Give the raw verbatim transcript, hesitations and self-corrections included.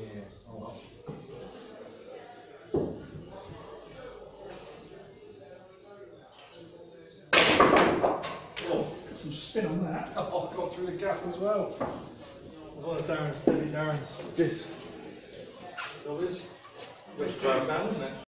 Oh well. Oh, got some spin on that. Oh, got through the gap as well. As well as Darren's, Debbie Darren's disc. Which turned down, isn't it?